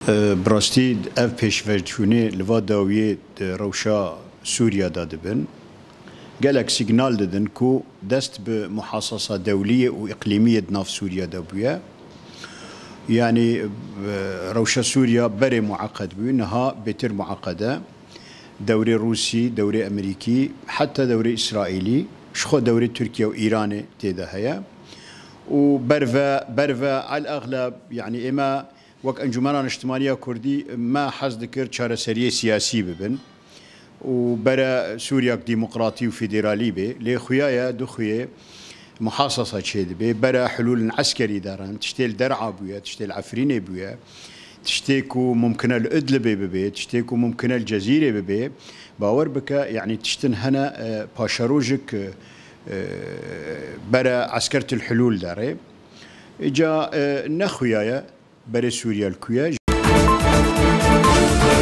براستي اف پیشورچونی لوا داویه روشا سوريا دادبن قالك سيجنال ددن كو دست بمحاصصة دولية وإقليمية ناف سوريا دابويا يعني روشا سوريا بري معقد بو انها بتر معقدة دوري روسي دوري أمريكي حتى دوري إسرائيلي شخو دوري تركيا وإيران تيدا هيا وبرفا على الأغلب يعني إما وك أنجمنان اجتماعية كردي ما حز ذكر شارع سرية سياسي ببن وبرا سوريا ديمقراطي وفيدرالي به لخويا دو خويا محاصصة شيء به برا حلول عسكري دارن تشتيل درعا بويا تشتيل عفريني بويا تشتيكو ممكن الإدلب ببي تشتيكو ممكن الجزيرة ببي باور بك يعني تشتن هنا باشاروجك برا عسكرة الحلول داري جا نخويا برا سوريا الكويا